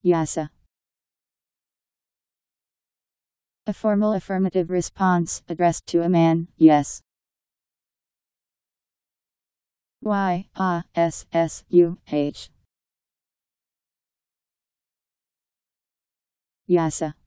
Yassuh. A formal affirmative response addressed to a man, yes. Yassuh. Yassuh.